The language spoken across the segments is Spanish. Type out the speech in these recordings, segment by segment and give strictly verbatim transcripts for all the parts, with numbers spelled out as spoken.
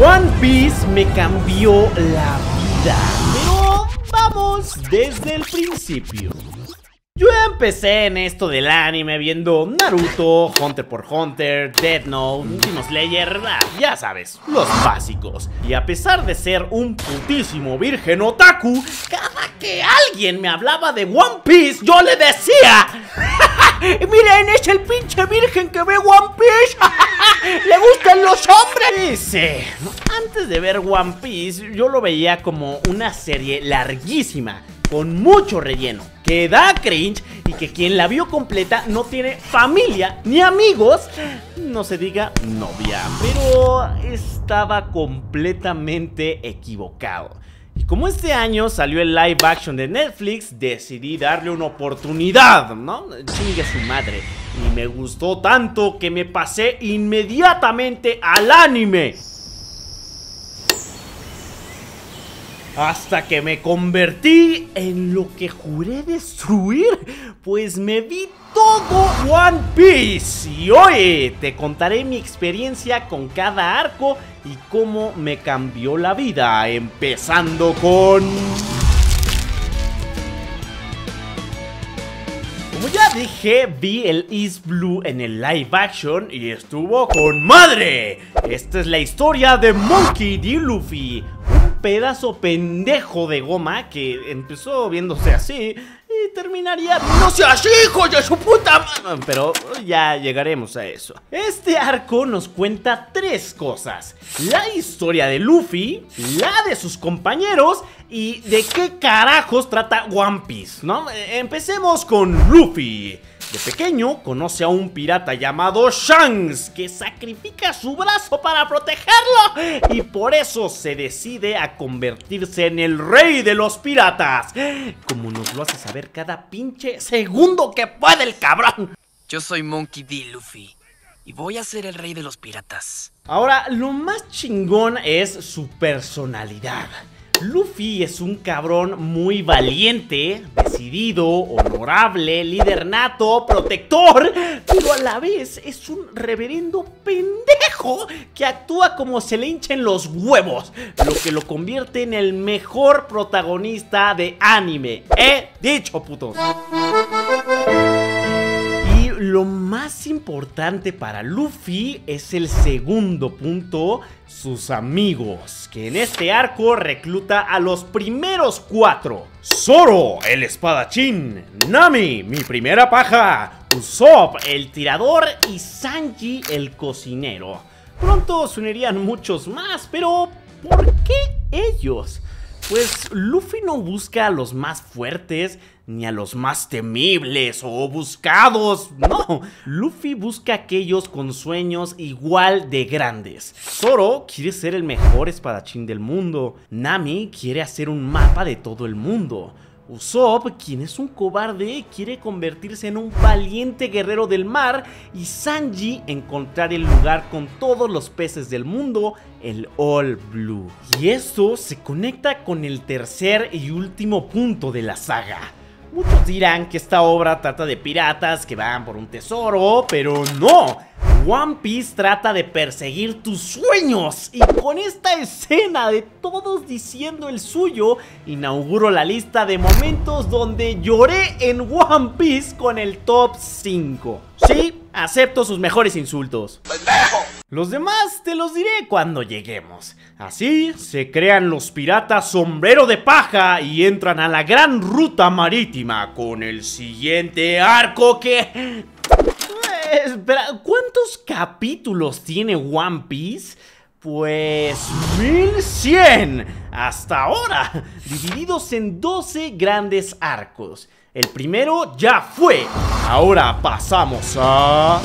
One Piece me cambió la vida, pero vamos desde el principio. Yo empecé en esto del anime viendo Naruto, Hunter por Hunter, Death Note, Demon Slayer, ya sabes, los básicos. Y a pesar de ser un putísimo virgen otaku, cada que alguien me hablaba de One Piece, yo le decía: miren, es el pinche virgen que ve One Piece. ¿Le gustan los hombres? Sí, antes de ver One Piece, yo lo veía como una serie larguísima, con mucho relleno, que da cringe y que quien la vio completa no tiene familia ni amigos, no se diga novia. Pero estaba completamente equivocado. Y como este año salió el live action de Netflix, decidí darle una oportunidad, ¿no? Chingue su madre. Y me gustó tanto que me pasé inmediatamente al anime. Hasta que me convertí en lo que juré destruir, pues me vi todo One Piece. Y hoy te contaré mi experiencia con cada arco y cómo me cambió la vida, empezando con... Como ya dije, vi el East Blue en el live action y estuvo con madre. Esta es la historia de Monkey D. Luffy, un pedazo pendejo de goma que empezó viéndose así y terminaría viéndose así, hijo de su puta madre. Pero ya llegaremos a eso. Este arco nos cuenta tres cosas: la historia de Luffy, la de sus compañeros y de qué carajos trata One Piece, ¿no? Empecemos con Luffy. De pequeño conoce a un pirata llamado Shanks, que sacrifica su brazo para protegerlo, y por eso se decide a convertirse en el rey de los piratas, como nos lo hace saber cada pinche segundo que puede el cabrón. Yo soy Monkey D. Luffy y voy a ser el rey de los piratas. Ahora, lo más chingón es su personalidad. Luffy es un cabrón muy valiente, decidido, honorable, líder nato, protector, pero a la vez es un reverendo pendejo que actúa como se le hinchen los huevos, lo que lo convierte en el mejor protagonista de anime. He dicho, putos. Lo más importante para Luffy es el segundo punto: sus amigos, que en este arco recluta a los primeros cuatro: Zoro, el espadachín; Nami, mi primera paja; Usopp, el tirador; y Sanji, el cocinero. Pronto se unirían muchos más, pero ¿por qué ellos? Pues Luffy no busca a los más fuertes ni a los más temibles o buscados, no. Luffy busca a aquellos con sueños igual de grandes. Zoro quiere ser el mejor espadachín del mundo. Nami quiere hacer un mapa de todo el mundo. Usopp, quien es un cobarde, quiere convertirse en un valiente guerrero del mar. Y Sanji, encontrar el lugar con todos los peces del mundo, el All Blue. Y esto se conecta con el tercer y último punto de la saga. Muchos dirán que esta obra trata de piratas que van por un tesoro, pero no. One Piece trata de perseguir tus sueños, y con esta escena de todos diciendo el suyo, inauguro la lista de momentos donde lloré en One Piece con el top cinco. Sí, acepto sus mejores insultos. ¡Pendejo! Los demás te los diré cuando lleguemos. Así se crean los piratas sombrero de paja y entran a la gran ruta marítima con el siguiente arco que... Eh, espera, ¿cuántos capítulos tiene One Piece? Pues mil cien hasta ahora, divididos en doce grandes arcos. El primero ya fue. Ahora pasamos a...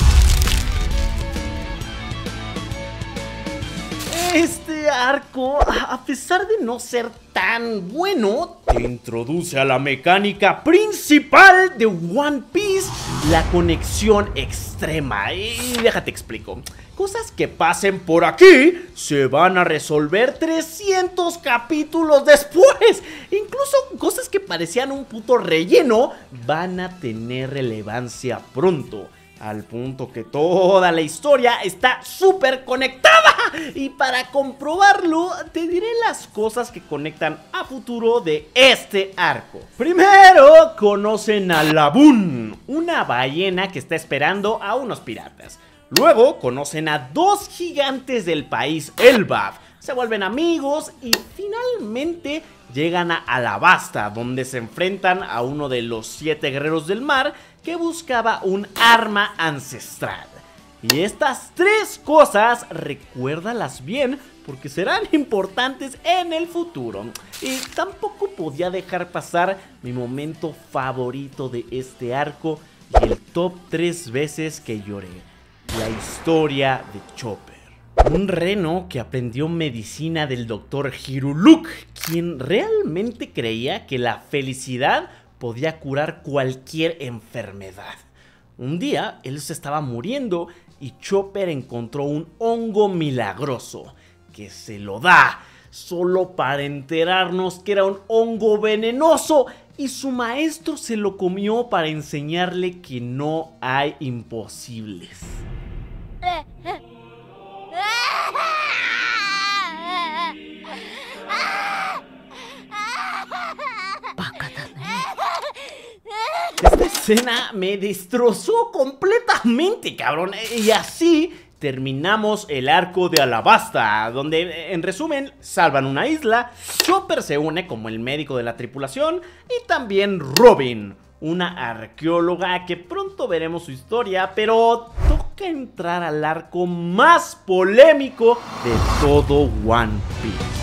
Este arco, a pesar de no ser tan bueno, te introduce a la mecánica principal de One Piece, la conexión extrema. Y déjate explico. Cosas que pasen por aquí se van a resolver trescientos capítulos después. Incluso cosas que parecían un puto relleno van a tener relevancia pronto. al punto que toda la historia está súper conectada. Y para comprobarlo, te diré las cosas que conectan a futuro de este arco. Primero, conocen a Laboon, una ballena que está esperando a unos piratas. Luego, conocen a dos gigantes del país Elbaf, se vuelven amigos y finalmente llegan a Alabasta, donde se enfrentan a uno de los siete guerreros del mar que buscaba un arma ancestral. Y estas tres cosas, recuérdalas bien porque serán importantes en el futuro. Y tampoco podía dejar pasar mi momento favorito de este arco y el top tres veces que lloré: la historia de Chopper. Un reno que aprendió medicina del doctor Hiruluk, quien realmente creía que la felicidad podía curar cualquier enfermedad. Un día, él se estaba muriendo y Chopper encontró un hongo milagroso, que se lo da solo para enterarnos que era un hongo venenoso, y su maestro se lo comió para enseñarle que no hay imposibles. Esta escena me destrozó completamente, cabrón. Y así terminamos el arco de Alabasta, donde, en resumen, salvan una isla. Chopper se une como el médico de la tripulación, y también Robin, una arqueóloga que pronto veremos su historia, pero toca entrar al arco más polémico de todo One Piece.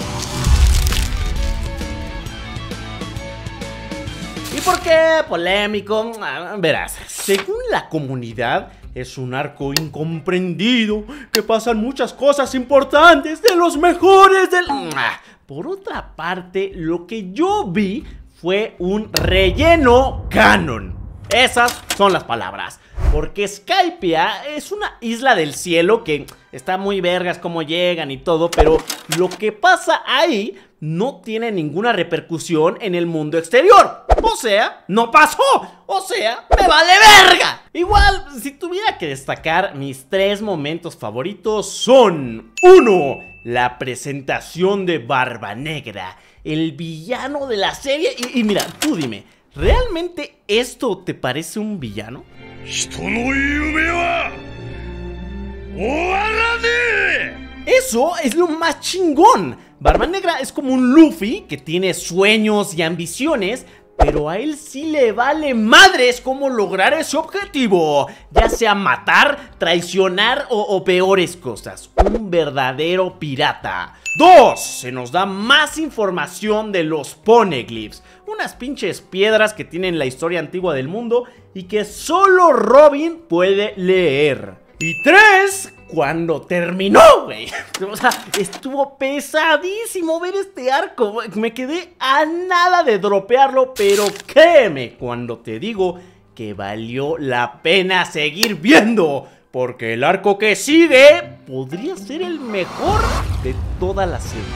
¿Y por qué polémico? Verás, según la comunidad, es un arco incomprendido, que pasan muchas cosas importantes, de los mejores del... Por otra parte, lo que yo vi fue un relleno canon. Esas son las palabras. Porque Skypiea es una isla del cielo que está muy vergas cómo llegan y todo, pero lo que pasa ahí no tiene ninguna repercusión en el mundo exterior. O sea, no pasó. O sea, me vale verga. Igual, si tuviera que destacar, mis tres momentos favoritos son: uno, la presentación de Barba Negra, el villano de la serie. Y, y mira, tú dime, ¿realmente esto te parece un villano? Eso es lo más chingón. Barba Negra es como un Luffy que tiene sueños y ambiciones, pero a él sí le vale madres cómo lograr ese objetivo, ya sea matar, traicionar o, o peores cosas. Un verdadero pirata. Dos, se nos da más información de los Poneglyphs, unas pinches piedras que tienen la historia antigua del mundo y que solo Robin puede leer. Y tres, cuando terminó, güey. O sea, estuvo pesadísimo ver este arco. Me quedé a nada de dropearlo, pero créeme cuando te digo que valió la pena seguir viendo, porque el arco que sigue podría ser el mejor de toda la serie.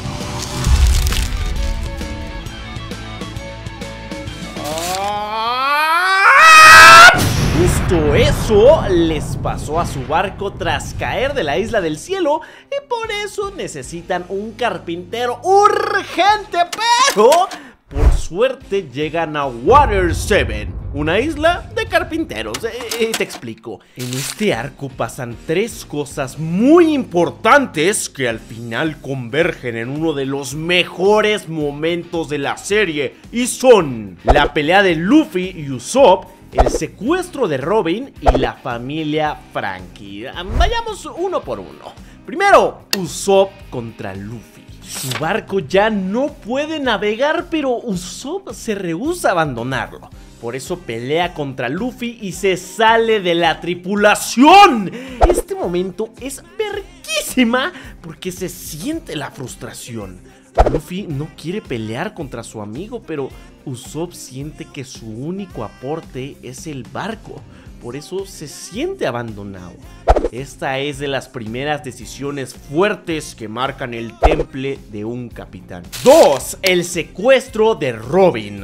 Justo eso les pasó a su barco tras caer de la isla del cielo, y por eso necesitan un carpintero urgente, pero por suerte llegan a Water seven, una isla de carpinteros. Eh, te explico. En este arco pasan tres cosas muy importantes que al final convergen en uno de los mejores momentos de la serie, y son la pelea de Luffy y Usopp, el secuestro de Robin y la familia Franky. Vayamos uno por uno. Primero, Usopp contra Luffy. Su barco ya no puede navegar, pero Usopp se rehúsa a abandonarlo. Por eso pelea contra Luffy y se sale de la tripulación. Este momento es verguísima porque se siente la frustración. Luffy no quiere pelear contra su amigo, pero Usopp siente que su único aporte es el barco. Por eso se siente abandonado. Esta es de las primeras decisiones fuertes que marcan el temple de un capitán. Dos, el secuestro de Robin.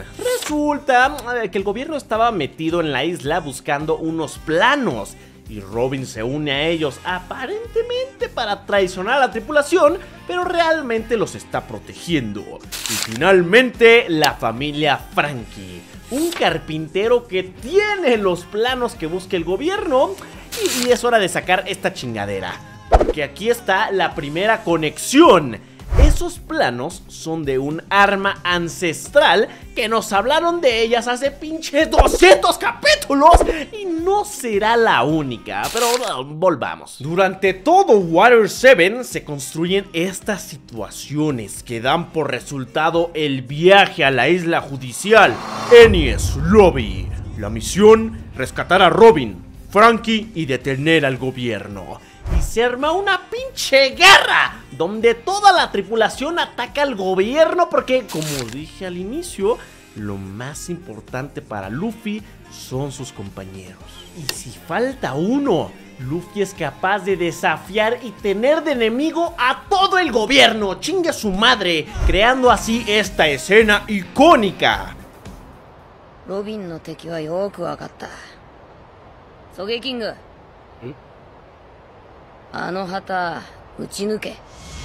resulta que el gobierno estaba metido en la isla buscando unos planos y Robin se une a ellos aparentemente para traicionar a la tripulación, pero realmente los está protegiendo. Y finalmente la familia Frankie, un carpintero que tiene los planos que busca el gobierno, y, y es hora de sacar esta chingadera, porque aquí está la primera conexión. Esos planos son de un arma ancestral que nos hablaron de ellas hace pinches doscientos capítulos y no será la única, pero uh, volvamos. Durante todo Water siete se construyen estas situaciones que dan por resultado el viaje a la isla judicial Enies Lobby. La misión: rescatar a Robin, Frankie y detener al gobierno. Y se arma una pinche guerra donde toda la tripulación ataca al gobierno porque, como dije al inicio, lo más importante para Luffy son sus compañeros. Y si falta uno, Luffy es capaz de desafiar y tener de enemigo a todo el gobierno. ¡Chingue su madre! Creando así esta escena icónica. Robin no teki wa yoku wakatta. Sogeking. Ano hata uchinuke.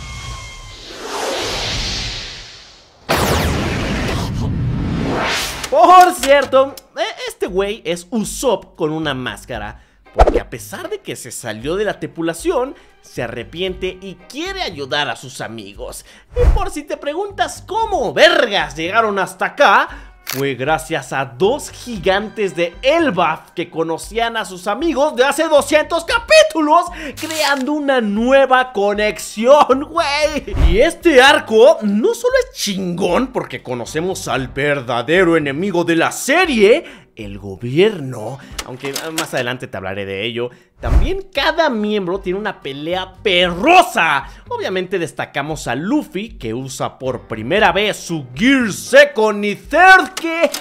Por cierto, este güey es Usopp con una máscara, porque a pesar de que se salió de la tripulación, se arrepiente y quiere ayudar a sus amigos. Y por si te preguntas cómo vergas llegaron hasta acá, fue gracias a dos gigantes de Elbaf que conocían a sus amigos de hace doscientos capítulos, creando una nueva conexión, güey. Y este arco no solo es chingón porque conocemos al verdadero enemigo de la serie, el gobierno, aunque más adelante te hablaré de ello. También cada miembro tiene una pelea perrosa. Obviamente destacamos a Luffy, que usa por primera vez su Gear Second y Third, que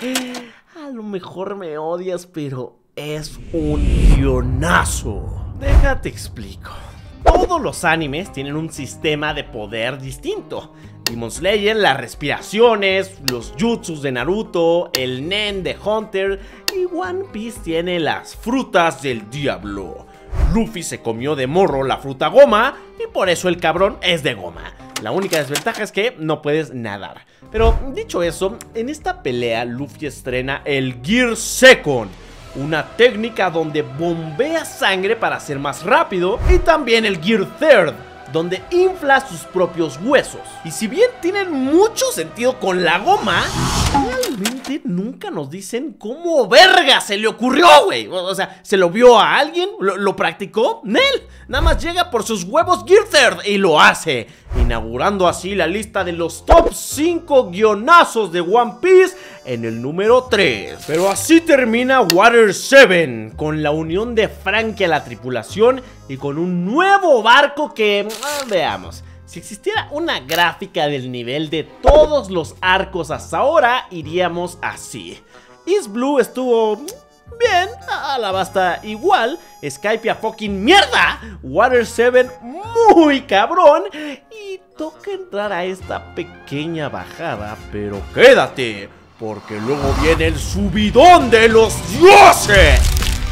a lo mejor me odias, pero es un guionazo. Déjate explico. Todos los animes tienen un sistema de poder distinto. Demon Slayer, las respiraciones, los jutsus de Naruto, el Nen de Hunter, y One Piece tiene las frutas del diablo. Luffy se comió de morro la fruta goma y por eso el cabrón es de goma. La única desventaja es que no puedes nadar. Pero dicho eso, en esta pelea Luffy estrena el Gear Second, una técnica donde bombea sangre para ser más rápido, y también el Gear Third, donde infla sus propios huesos. Y si bien tienen mucho sentido con la goma, realmente nunca nos dicen cómo verga se le ocurrió, güey. O sea, ¿se lo vio a alguien? ¿Lo, lo practicó? Nel, nada más llega por sus huevos Gear Third y lo hace, inaugurando así la lista de los top cinco guionazos de One Piece en el número tres. Pero así termina Water siete, con la unión de Frankie a la tripulación y con un nuevo barco que, ah, veamos, si existiera una gráfica del nivel de todos los arcos hasta ahora, iríamos así. East Blue estuvo bien, Alabasta igual, Skypiea fucking mierda, Water siete muy cabrón, y toca entrar a esta pequeña bajada, pero quédate, porque luego viene el subidón de los dioses.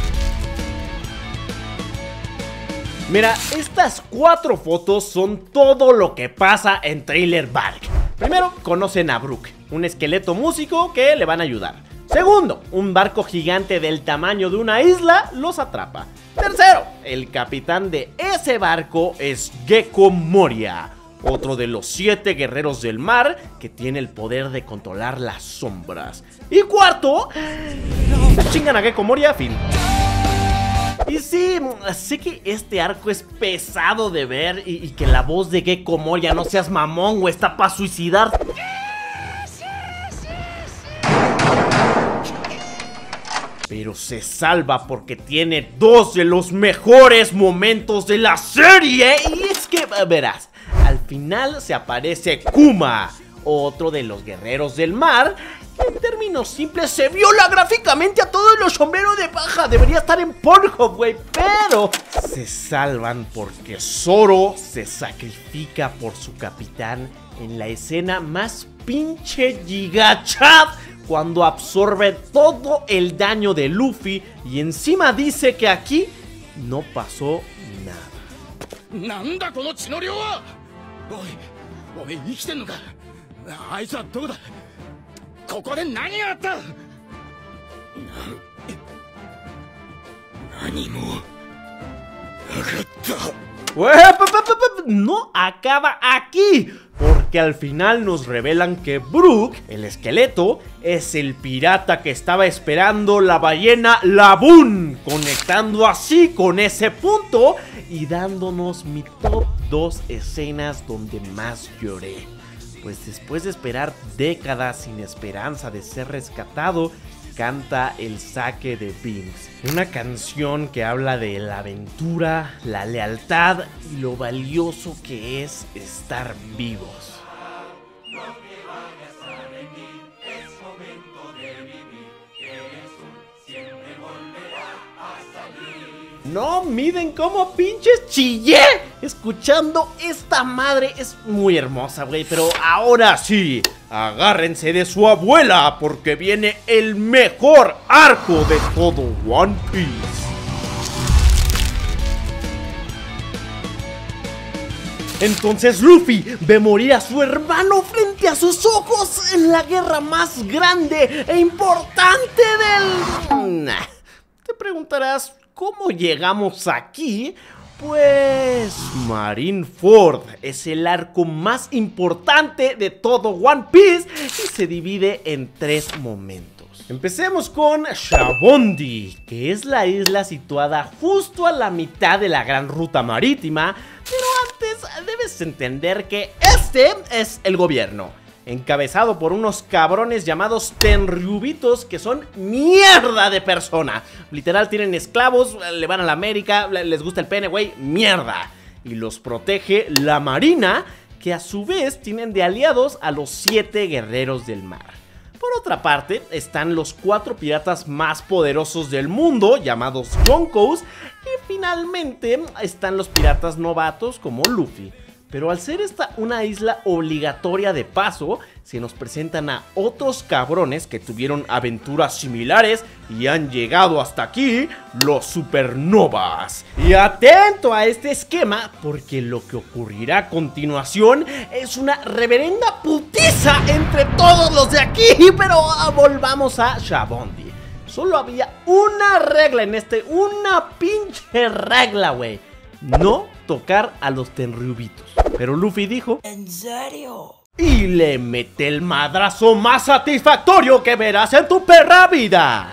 Mira, estas cuatro fotos son todo lo que pasa en Trailer Bark. Primero, conocen a Brook, un esqueleto músico que le van a ayudar. Segundo, un barco gigante del tamaño de una isla los atrapa. Tercero, el capitán de ese barco es Gecko Moria, otro de los siete guerreros del mar que tiene el poder de controlar las sombras. Y cuarto, chingan a Gecko Moria, fin. Y sí, sé que este arco es pesado de ver y, y que la voz de Gecko Moria, no seas mamón, güey, está para suicidar. Pero se salva porque tiene dos de los mejores momentos de la serie. Y es que, verás, al final se aparece Kuma, otro de los guerreros del mar. En términos simples, se viola gráficamente a todos los sombreros de paja. Debería estar en Pornhub, güey. Pero se salvan porque Zoro se sacrifica por su capitán en la escena más pinche gigachad cuando absorbe todo el daño de Luffy y encima dice que aquí no pasó nada. ¡Nanda kono chi no ryou wa! ¡Oi! ¡Oi! ¡Ikiten no ka! ¡Aitsu wa doko da! ¡Koko de nani ga atta! ¡Nani mo nakatta! No acaba aquí, porque al final nos revelan que Brook, el esqueleto, es el pirata que estaba esperando la ballena Laboon, conectando así con ese punto y dándonos mi top dos escenas donde más lloré. Pues después de esperar décadas sin esperanza de ser rescatado, canta el Sake de Binks, una canción que habla de la aventura, la lealtad y lo valioso que es estar vivos. No miden cómo pinches chillé escuchando esta madre. Es muy hermosa, güey. Pero ahora sí, agárrense de su abuela, porque viene el mejor arco de todo One Piece. Entonces Luffy ve morir a su hermano frente a sus ojos en la guerra más grande e importante del... Nah. Te preguntarás, ¿cómo llegamos aquí? Pues Marineford es el arco más importante de todo One Piece y se divide en tres momentos. Empecemos con Shabondi, que es la isla situada justo a la mitad de la gran ruta marítima, pero antes debes entender que este es el gobierno, encabezado por unos cabrones llamados Tenryubitos, que son mierda de persona. Literal, tienen esclavos, le van a la América, les gusta el pene, güey, mierda. Y los protege la marina, que a su vez tienen de aliados a los siete guerreros del mar. Por otra parte, están los cuatro piratas más poderosos del mundo, llamados Yonkous, y finalmente están los piratas novatos como Luffy. Pero al ser esta una isla obligatoria de paso, se nos presentan a otros cabrones que tuvieron aventuras similares y han llegado hasta aquí, los supernovas. Y atento a este esquema, porque lo que ocurrirá a continuación es una reverenda putiza entre todos los de aquí. Pero volvamos a Shabondi. Solo había una regla en este, una pinche regla, güey. No tocar a los Tenryubitos. Pero Luffy dijo: ¿en serio? Y le mete el madrazo más satisfactorio que verás en tu perra vida.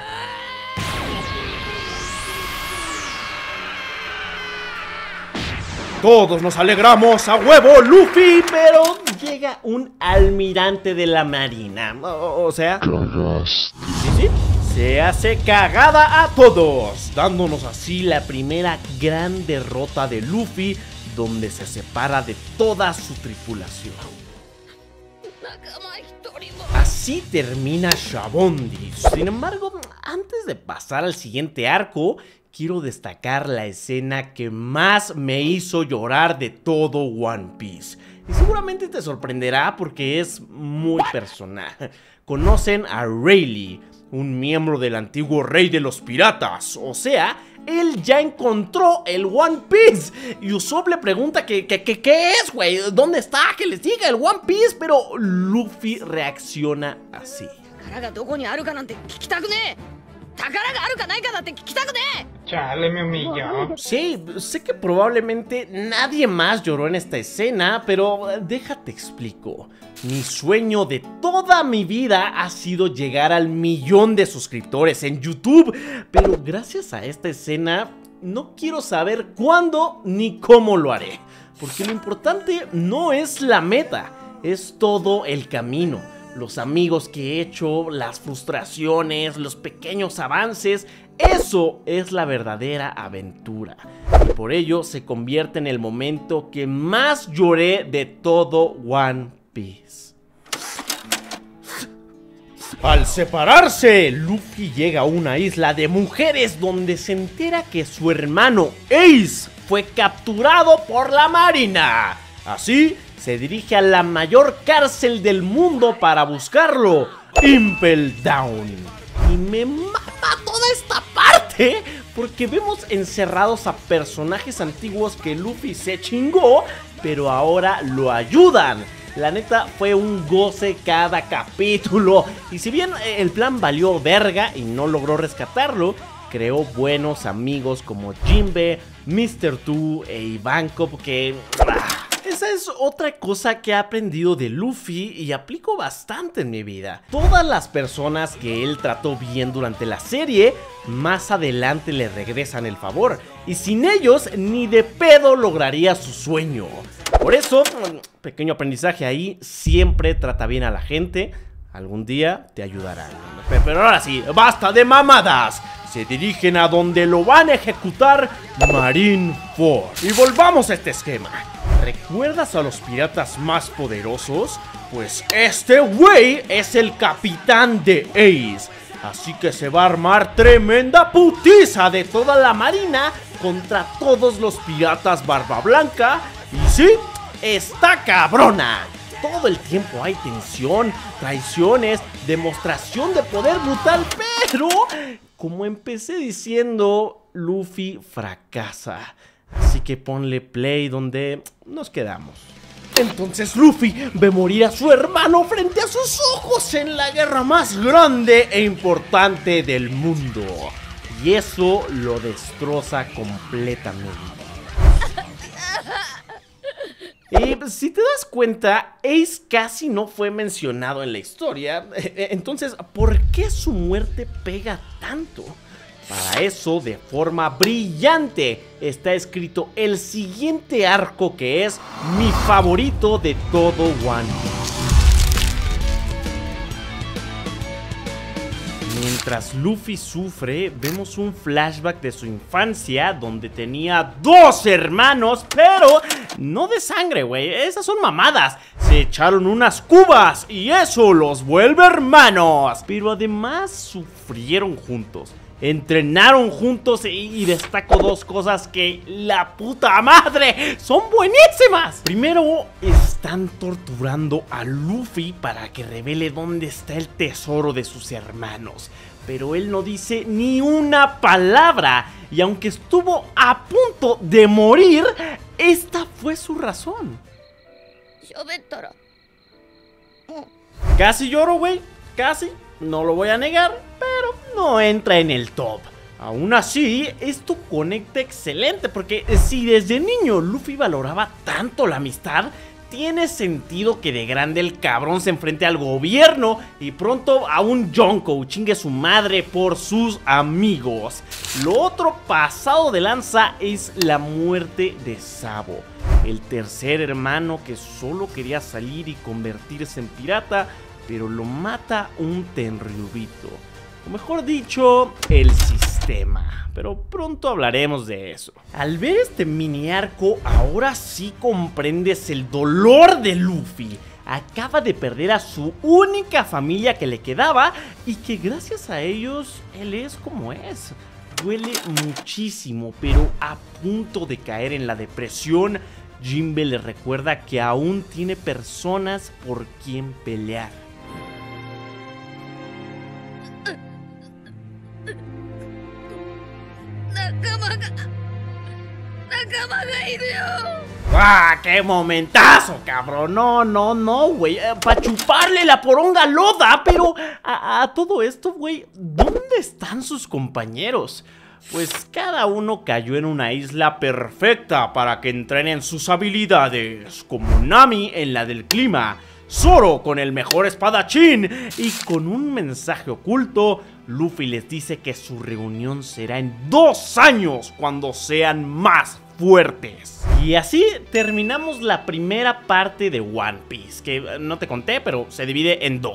Todos nos alegramos a huevo, Luffy, pero llega un almirante de la marina. O, o sea... ¿Sí, sí? Se hace cagada a todos, dándonos así la primera gran derrota de Luffy, donde se separa de toda su tripulación. Así termina Shabondi. Sin embargo, antes de pasar al siguiente arco, quiero destacar la escena que más me hizo llorar de todo One Piece. Y seguramente te sorprenderá porque es muy personal. Conocen a Rayleigh, un miembro del antiguo rey de los piratas. O sea, él ya encontró el One Piece. Y Usopp le pregunta que, que, que ¿qué es, güey? ¿Dónde está? Que les diga el One Piece. Pero Luffy reacciona así. Chale, me humilló. Sí, sé que probablemente nadie más lloró en esta escena, pero déjate explico. Mi sueño de toda mi vida ha sido llegar al millón de suscriptores en YouTube, pero gracias a esta escena no quiero saber cuándo ni cómo lo haré, porque lo importante no es la meta, es todo el camino. Los amigos que he hecho, las frustraciones, los pequeños avances, eso es la verdadera aventura. Y por ello se convierte en el momento que más lloré de todo One Piece. Al separarse, Luffy llega a una isla de mujeres donde se entera que su hermano Ace fue capturado por la marina. Así se dirige a la mayor cárcel del mundo para buscarlo, Impel Down. Y me mata toda esta parte, porque vemos encerrados a personajes antiguos que Luffy se chingó, pero ahora lo ayudan. La neta fue un goce cada capítulo, y si bien el plan valió verga y no logró rescatarlo, creó buenos amigos como Jinbe, mister Two e Ivankov, que... Ah, esa es otra cosa que he aprendido de Luffy y aplico bastante en mi vida. Todas las personas que él trató bien durante la serie, más adelante le regresan el favor, y sin ellos ni de pedo lograría su sueño. Por eso, pequeño aprendizaje ahí, siempre trata bien a la gente, algún día te ayudarán. Pero ahora sí, basta de mamadas. Se dirigen a donde lo van a ejecutar, Marineford. Y volvamos a este esquema. ¿Recuerdas a los piratas más poderosos? Pues este güey es el capitán de Ace. Así que se va a armar tremenda putiza de toda la marina contra todos los piratas Barba Blanca. Y sí, está cabrona. Todo el tiempo hay tensión, traiciones, demostración de poder brutal, pero como empecé diciendo, Luffy fracasa. Así que ponle play donde nos quedamos. Entonces Luffy ve morir a su hermano frente a sus ojos en la guerra más grande e importante del mundo. Y eso lo destroza completamente. Y si te das cuenta, Ace casi no fue mencionado en la historia. Entonces, ¿por qué su muerte pega tanto? Para eso, de forma brillante, está escrito el siguiente arco, que es mi favorito de todo One Piece. Mientras Luffy sufre, vemos un flashback de su infancia donde tenía dos hermanos, pero no de sangre, güey. Esas son mamadas. Se echaron unas cubas y eso los vuelve hermanos. Pero además sufrieron juntos, entrenaron juntos, y destaco dos cosas que la puta madre son buenísimas. Primero, están torturando a Luffy para que revele dónde está el tesoro de sus hermanos, pero él no dice ni una palabra, y aunque estuvo a punto de morir, esta fue su razón. Casi lloro, güey, casi, no lo voy a negar, pero no entra en el top. Aún así, esto conecta excelente, porque si desde niño Luffy valoraba tanto la amistad, tiene sentido que de grande el cabrón se enfrente al gobierno y pronto a un Yonko chingue su madre por sus amigos. Lo otro pasado de lanza es la muerte de Sabo, el tercer hermano que solo quería salir y convertirse en pirata, pero lo mata un Tenryubito, o mejor dicho, el sistema. Pero pronto hablaremos de eso. Al ver este mini arco, ahora sí comprendes el dolor de Luffy. Acaba de perder a su única familia que le quedaba, y que gracias a ellos él es como es. Duele muchísimo, pero a punto de caer en la depresión, Jinbe le recuerda que aún tiene personas por quien pelear. ¡Ah, qué momentazo, cabrón! No, no, no, güey. Eh, para chuparle la poronga loda. Pero a, a todo esto, güey, ¿dónde están sus compañeros? Pues cada uno cayó en una isla perfecta para que entrenen sus habilidades, como Nami en la del clima, Zoro con el mejor espadachín, y con un mensaje oculto, Luffy les dice que su reunión será en dos años, cuando sean más fuertes. Y así terminamos la primera parte de One Piece, que no te conté, pero se divide en dos: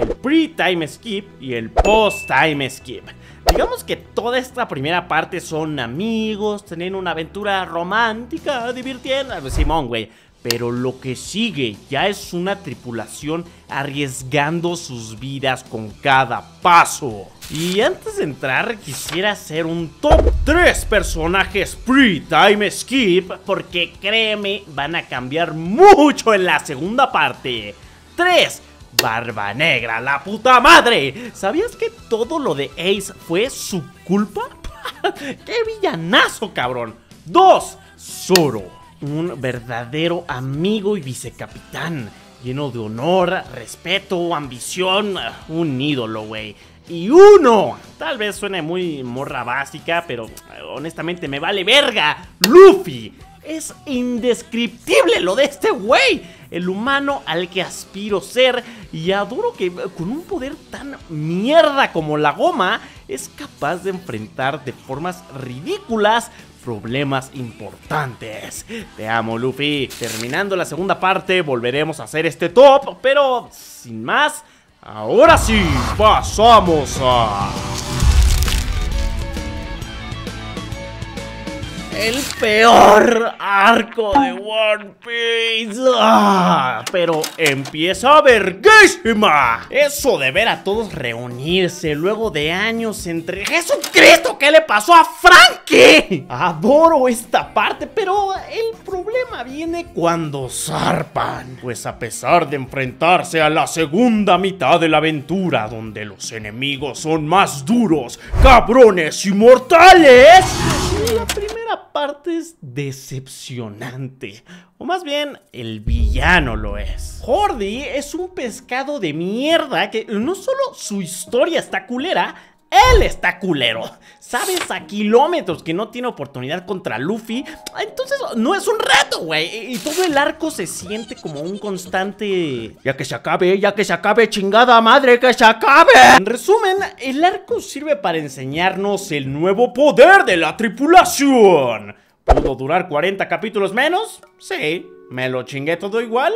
el pre-time skip y el post-time skip. Digamos que toda esta primera parte son amigos, tienen una aventura romántica, divirtiendo, Simón, güey. Pero lo que sigue ya es una tripulación arriesgando sus vidas con cada paso. Y antes de entrar quisiera hacer un top tres personajes pre-time skip, porque créeme, van a cambiar mucho en la segunda parte. tres. Barba Negra, la puta madre. ¿Sabías que todo lo de Ace fue su culpa? ¡Qué villanazo, cabrón! dos. Zoro, un verdadero amigo y vicecapitán, lleno de honor, respeto, ambición, un ídolo, güey. Y uno, tal vez suene muy morra básica, pero honestamente me vale verga, Luffy. Es indescriptible lo de este güey, el humano al que aspiro ser, y adoro que con un poder tan mierda como la goma es capaz de enfrentar de formas ridículas problemas importantes. Te amo, Luffy. Terminando la segunda parte volveremos a hacer este top, pero sin más, ahora sí, pasamos a... el peor arco de One Piece. ¡Ah! Pero empieza verguísima. Eso de ver a todos reunirse luego de años entre... ¡Jesucristo! ¿Qué le pasó a Frankie? Adoro esta parte, pero el problema viene cuando zarpan. Pues a pesar de enfrentarse a la segunda mitad de la aventura, donde los enemigos son más duros, cabrones y mortales, la primera parte es decepcionante, o más bien el villano lo es. Hordy es un pescado de mierda que no solo su historia está culera, él está culero. Sabes a kilómetros que no tiene oportunidad contra Luffy, entonces no es un reto, güey. Y todo el arco se siente como un constante... Ya que se acabe, ya que se acabe, chingada madre, que se acabe. En resumen, el arco sirve para enseñarnos el nuevo poder de la tripulación. ¿Pudo durar cuarenta capítulos menos? Sí. ¿Me lo chingué todo igual?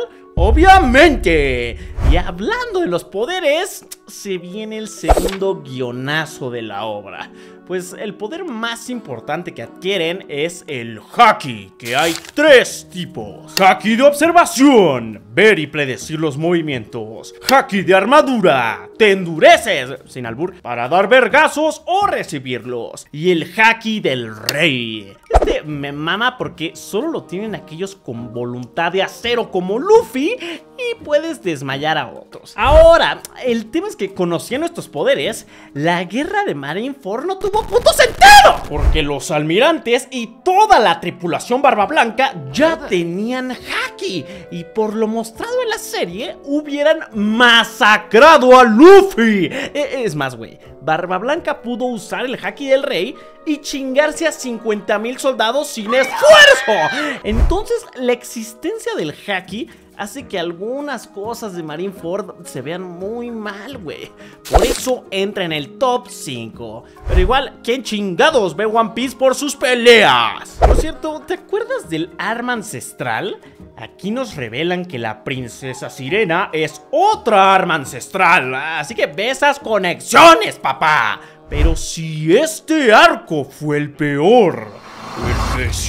¡Obviamente! Y hablando de los poderes, se viene el segundo guionazo de la obra. Pues el poder más importante que adquieren es el Haki, que hay tres tipos. Haki de observación, ver y predecir los movimientos. Haki de armadura, te endureces, sin albur, para dar vergazos o recibirlos. Y el Haki del rey. Este me mama porque solo lo tienen aquellos con voluntad de acero como Luffy y puedes desmayar a otros. Ahora, el tema es que conociendo estos poderes, la guerra de Marineford no tuvo puto sentido, porque los almirantes y toda la tripulación Barba Blanca ya tenían Haki, y por lo mostrado en la serie hubieran masacrado a Luffy. Es más, güey, Barba Blanca pudo usar el Haki del rey y chingarse a cincuenta mil soldados sin esfuerzo. Entonces la existencia del Haki hace que algunas cosas de Marineford se vean muy mal, güey. Por eso entra en el top cinco. Pero igual, ¿quién chingados ve One Piece por sus peleas? Por cierto, ¿te acuerdas del arma ancestral? Aquí nos revelan que la princesa Sirena es otra arma ancestral. Así que ve esas conexiones, papá. Pero si este arco fue el peor, el que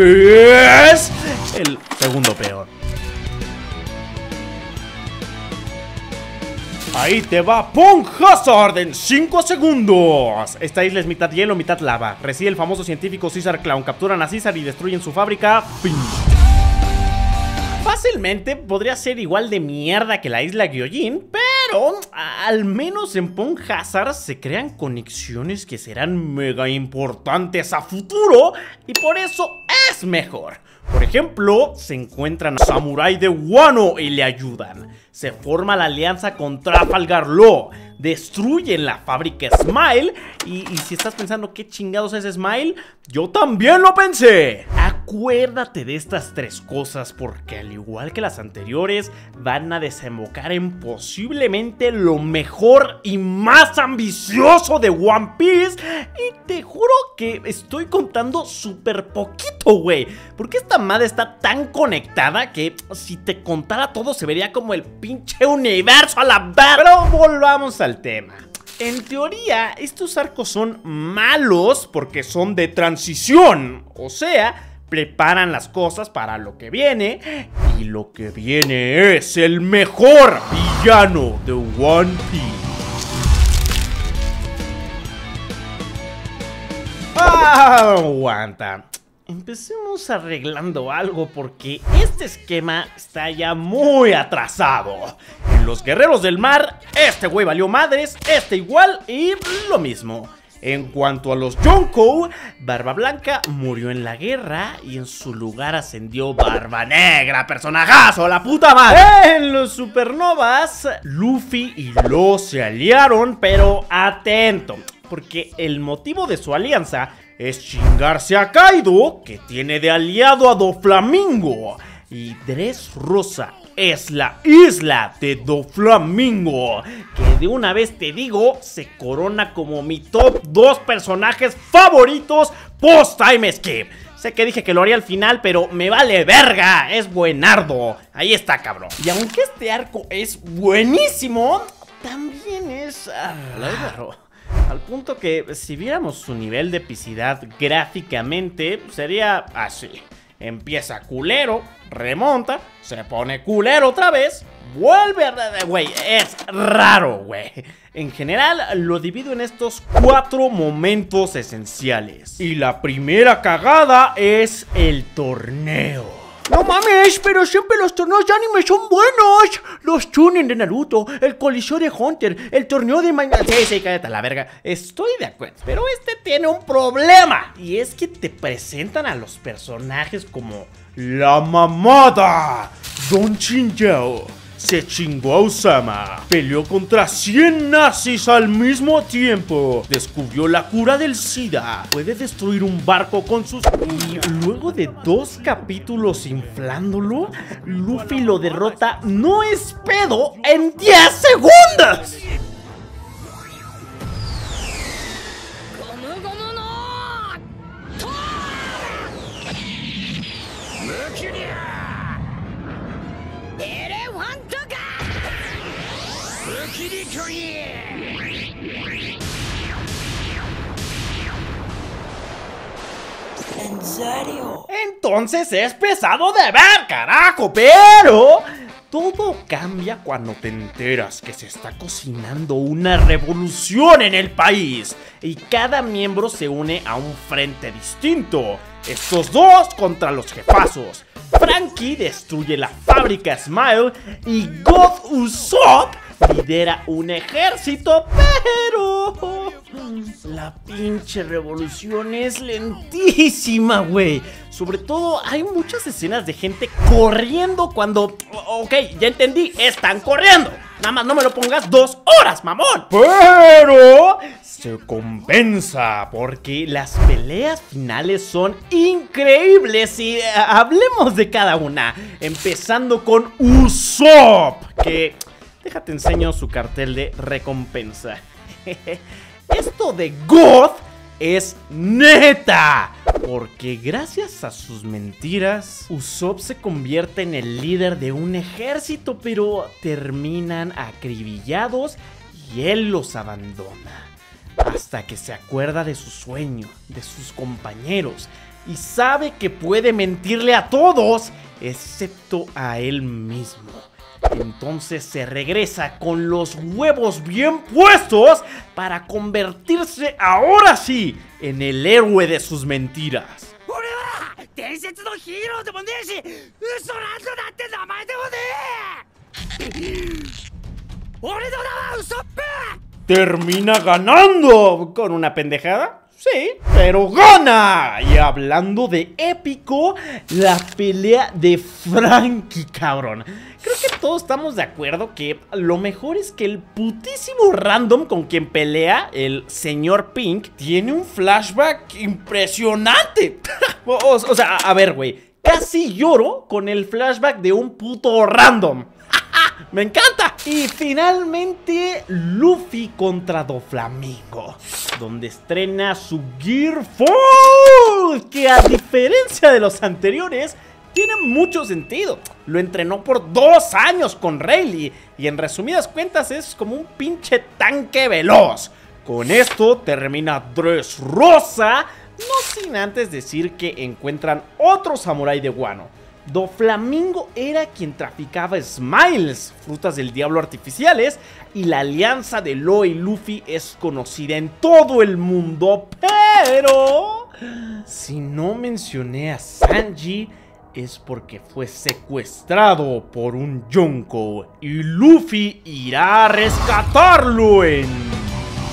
sigue es el segundo peor. Ahí te va Punk Hazard en cinco segundos. Esta isla es mitad hielo, mitad lava. Reside el famoso científico Caesar Clown. Capturan a Caesar y destruyen su fábrica. Fin. Fácilmente podría ser igual de mierda que la isla Gyojin, pero al menos en Punk Hazard se crean conexiones que serán mega importantes a futuro y por eso es mejor. Por ejemplo, se encuentran a Samurai de Wano y le ayudan. Se forma la alianza con Trafalgar Law. Destruyen la fábrica Smile. Y, y si estás pensando qué chingados es Smile, yo también lo pensé. A acuérdate de estas tres cosas porque al igual que las anteriores van a desembocar en posiblemente lo mejor y más ambicioso de One Piece. Y te juro que estoy contando súper poquito, güey, porque esta madre está tan conectada que si te contara todo se vería como el pinche universo a la verga. Pero volvamos al tema. En teoría, estos arcos son malos porque son de transición, o sea, preparan las cosas para lo que viene, y lo que viene es el mejor villano de One Piece. Ah, aguanta. Empecemos arreglando algo porque este esquema está ya muy atrasado. En los Guerreros del Mar, este güey valió madres, este igual y lo mismo. En cuanto a los Yonkou, Barba Blanca murió en la guerra y en su lugar ascendió Barba Negra, personajazo, la puta madre. En los Supernovas, Luffy y Law se aliaron, pero atento, porque el motivo de su alianza es chingarse a Kaido, que tiene de aliado a Doflamingo. Y Dressrosa es la isla de Doflamingo, que de una vez te digo, se corona como mi top dos personajes favoritos post time skip. Sé que dije que lo haría al final, pero me vale verga, es buenardo. Ahí está, cabrón. Y aunque este arco es buenísimo, también es raro. Al punto que si viéramos su nivel de epicidad gráficamente, sería así. Empieza culero, remonta, se pone culero otra vez, vuelve a... Güey, es raro, güey. En general, lo divido en estos cuatro momentos esenciales. Y la primera cagada es el torneo. No mames, pero siempre los torneos de anime son buenos. Los Chunin de Naruto, el Coliseo de Hunter, el torneo de Minecraft. Sí, sí, cállate a la verga. Estoy de acuerdo, pero este tiene un problema. Y es que te presentan a los personajes como la mamada Don Chingyao se chingó a Osama, peleó contra cien nazis al mismo tiempo, descubrió la cura del SIDA, puede destruir un barco con sus... Y luego de dos capítulos inflándolo, Luffy lo derrota, no es pedo, en diez segundos. ¿En serio? Entonces es pesado de ver, carajo, pero todo cambia cuando te enteras que se está cocinando una revolución en el país y cada miembro se une a un frente distinto. Estos dos contra los jefazos. Frankie destruye la fábrica Smile y God Usopp lidera un ejército, pero la pinche revolución es lentísima, güey. Sobre todo hay muchas escenas de gente corriendo cuando... Ok, ya entendí, están corriendo. Nada más no me lo pongas dos horas, mamón. Pero se compensa porque las peleas finales son increíbles y uh, hablemos de cada una. Empezando con Usopp, que... déjate enseño su cartel de recompensa. Esto de God es neta, porque gracias a sus mentiras, Usopp se convierte en el líder de un ejército, pero terminan acribillados y él los abandona. Hasta que se acuerda de su sueño, de sus compañeros, y sabe que puede mentirle a todos, excepto a él mismo. Entonces se regresa con los huevos bien puestos para convertirse ahora sí en el héroe de sus mentiras. ¿Termina ganando con una pendejada? Sí, pero gana. Y hablando de épico, la pelea de Franky, cabrón. Creo que todos estamos de acuerdo que lo mejor es que el putísimo random con quien pelea, el señor Pink, tiene un flashback impresionante. o, o sea, a ver, güey, casi lloro con el flashback de un puto random. ¡Me encanta! Y finalmente Luffy contra Doflamingo, donde estrena su Gear Full, que a diferencia de los anteriores tiene mucho sentido. Lo entrenó por dos años con Rayleigh y en resumidas cuentas es como un pinche tanque veloz. Con esto termina Dressrosa, no sin antes decir que encuentran otro samurái de Wano. Doflamingo era quien traficaba Smiles, frutas del diablo artificiales, y la alianza de Law y Luffy es conocida en todo el mundo, pero si no mencioné a Sanji es porque fue secuestrado por un Yonko y Luffy irá a rescatarlo en...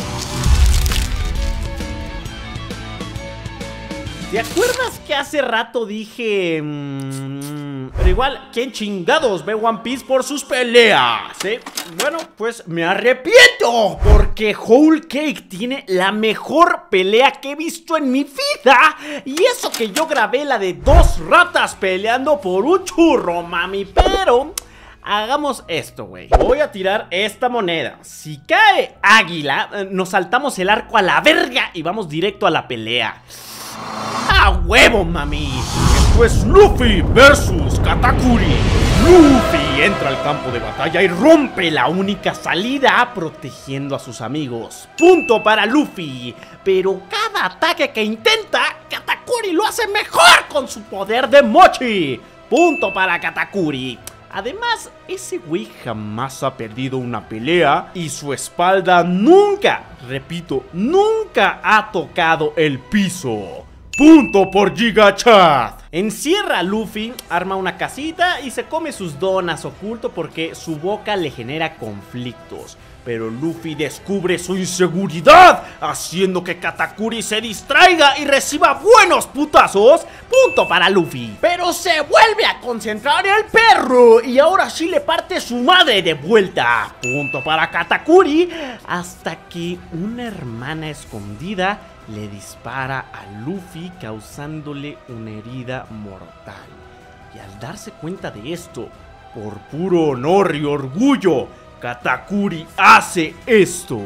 ¿Te acuerdas que hace rato dije... Mmm, pero igual, ¿quién chingados ve One Piece por sus peleas? ¿Eh? Bueno, pues me arrepiento, porque Whole Cake tiene la mejor pelea que he visto en mi vida. Y eso que yo grabé la de dos ratas peleando por un churro, mami. Pero... hagamos esto, güey. Voy a tirar esta moneda. Si cae águila, nos saltamos el arco a la verga y vamos directo a la pelea. ¡A huevo, mami! Esto es Luffy versus Katakuri. Luffy entra al campo de batalla y rompe la única salida, protegiendo a sus amigos. Punto para Luffy. Pero cada ataque que intenta, Katakuri lo hace mejor con su poder de Mochi. Punto para Katakuri. Además, ese güey jamás ha perdido una pelea y su espalda nunca, repito, nunca ha tocado el piso. Punto por Giga Chat. Encierra a Luffy, arma una casita y se come sus donas oculto porque su boca le genera conflictos. Pero Luffy descubre su inseguridad, haciendo que Katakuri se distraiga y reciba buenos putazos. Punto para Luffy. Pero se vuelve a concentrar el perro y ahora sí le parte su madre de vuelta. Punto para Katakuri. Hasta que una hermana escondida le dispara a Luffy causándole una herida mortal. Y al darse cuenta de esto, por puro honor y orgullo, Katakuri hace esto.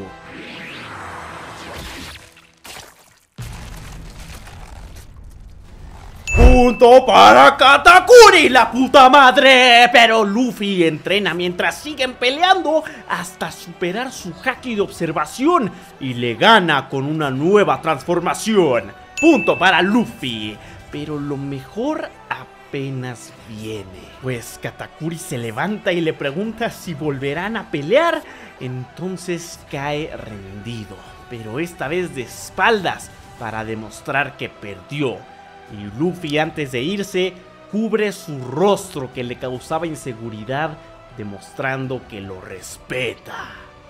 Punto para Katakuri, la puta madre. Pero Luffy entrena mientras siguen peleando hasta superar su haki de observación y le gana con una nueva transformación. Punto para Luffy. Pero lo mejor apenas viene, pues Katakuri se levanta y le pregunta si volverán a pelear. Entonces cae rendido, pero esta vez de espaldas para demostrar que perdió. Y Luffy, antes de irse, cubre su rostro que le causaba inseguridad, demostrando que lo respeta.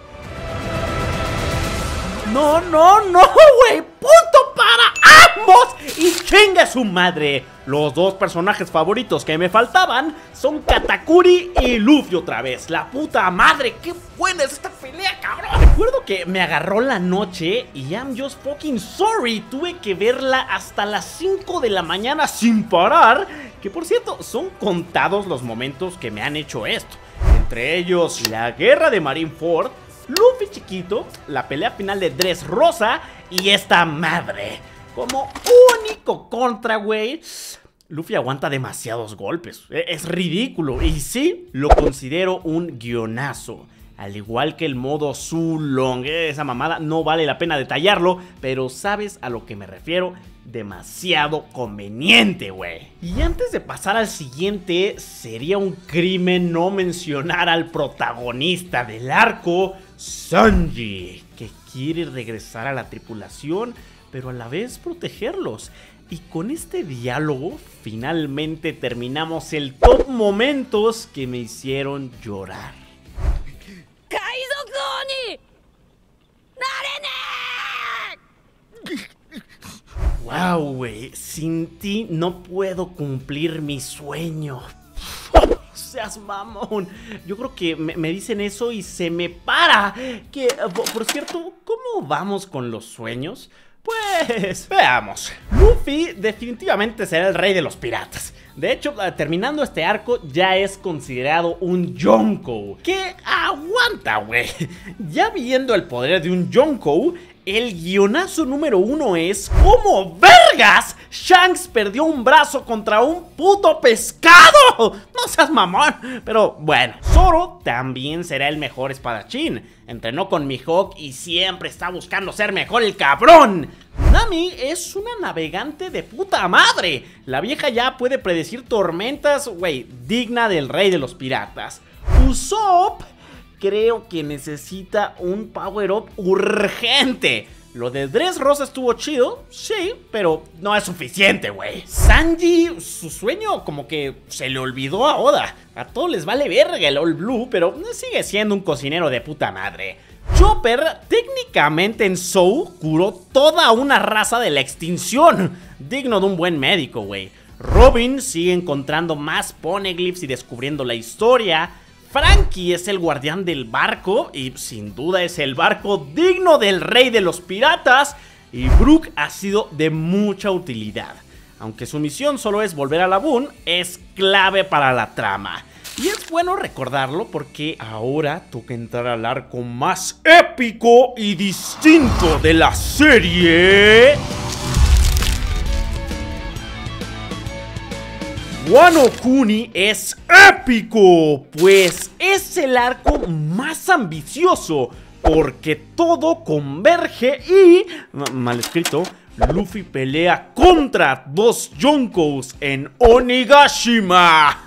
No, no, no, güey. Punto para ambos. Y chinga su madre. Los dos personajes favoritos que me faltaban son Katakuri y Luffy otra vez. La puta madre, qué buena es esta pelea, cabrón. Recuerdo que me agarró la noche y I'm just fucking sorry. Tuve que verla hasta las cinco de la mañana sin parar. Que por cierto, son contados los momentos que me han hecho esto. Entre ellos, la guerra de Marineford, Luffy chiquito, la pelea final de Dressrosa y esta madre. Como único contra, güey, Luffy aguanta demasiados golpes. Es ridículo. Y sí, lo considero un guionazo. Al igual que el modo Sulong. Esa mamada no vale la pena detallarlo, pero sabes a lo que me refiero. Demasiado conveniente, güey. Y antes de pasar al siguiente, sería un crimen no mencionar al protagonista del arco, Sanji, que quiere regresar a la tripulación, pero a la vez protegerlos. Y con este diálogo, finalmente terminamos el top momentos que me hicieron llorar. Wow, güey, sin ti no puedo cumplir mi sueño. Seas mamón. Yo creo que me, me dicen eso y se me para. Que, por cierto, ¿cómo vamos con los sueños? Pues veamos. Luffy definitivamente será el rey de los piratas. De hecho, terminando este arco ya es considerado un Yonkou. Que aguanta, güey. Ya viendo el poder de un Yonkou, el guionazo número uno es ¿cómo vergas Shanks perdió un brazo contra un puto pescado? No seas mamón. Pero bueno, Zoro también será el mejor espadachín. Entrenó con Mihawk y siempre está buscando ser mejor el cabrón. Nami es una navegante de puta madre. La vieja ya puede predecir tormentas, güey, digna del rey de los piratas. Usopp creo que necesita un power up urgente. Lo de Dressrosa estuvo chido, sí, pero no es suficiente, güey. Sanji, su sueño como que se le olvidó a Oda. A todos les vale verga el All Blue, pero sigue siendo un cocinero de puta madre. Chopper, técnicamente en Zou, curó toda una raza de la extinción. Digno de un buen médico, güey. Robin sigue encontrando más poneglyphs y descubriendo la historia. Frankie es el guardián del barco y sin duda es el barco digno del rey de los piratas. Y Brook ha sido de mucha utilidad. Aunque su misión solo es volver a Laboon, es clave para la trama. Y es bueno recordarlo porque ahora toca entrar al arco más épico y distinto de la serie. Wano Kuni es épico, pues es el arco más ambicioso, porque todo converge y, mal escrito, Luffy pelea contra dos Yonkous en Onigashima.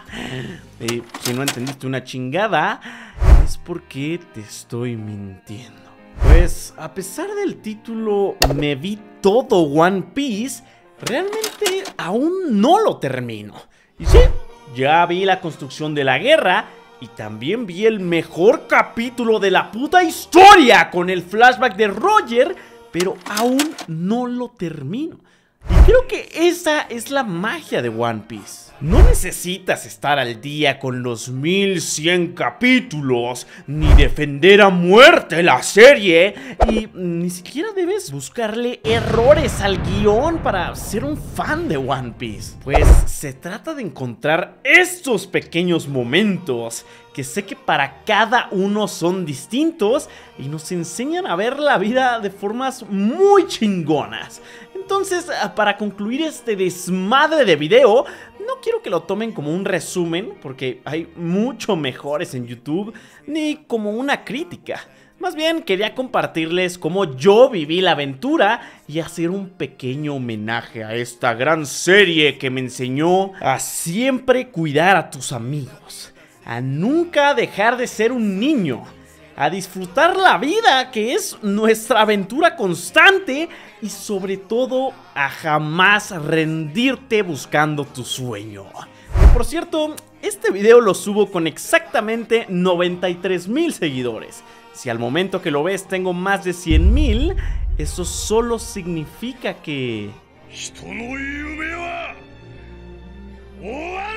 Y si no entendiste una chingada, es porque te estoy mintiendo. Pues a pesar del título Me vi todo One Piece, realmente aún no lo termino. Y sí, ya vi la construcción de la guerra y también vi el mejor capítulo de la puta historia con el flashback de Roger, pero aún no lo termino. Y creo que esa es la magia de One Piece. No necesitas estar al día con los mil cien capítulos, ni defender a muerte la serie, y ni siquiera debes buscarle errores al guión para ser un fan de One Piece. Pues se trata de encontrar estos pequeños momentos que sé que para cada uno son distintos y nos enseñan a ver la vida de formas muy chingonas. Entonces, para concluir este desmadre de video, no quiero que lo tomen como un resumen, porque hay mucho mejores en YouTube, ni como una crítica. Más bien quería compartirles cómo yo viví la aventura y hacer un pequeño homenaje a esta gran serie que me enseñó a siempre cuidar a tus amigos, a nunca dejar de ser un niño, a disfrutar la vida, que es nuestra aventura constante, y sobre todo a jamás rendirte buscando tu sueño. Y por cierto, este video lo subo con exactamente noventa y tres mil seguidores. Si al momento que lo ves tengo más de cien mil, eso solo significa que...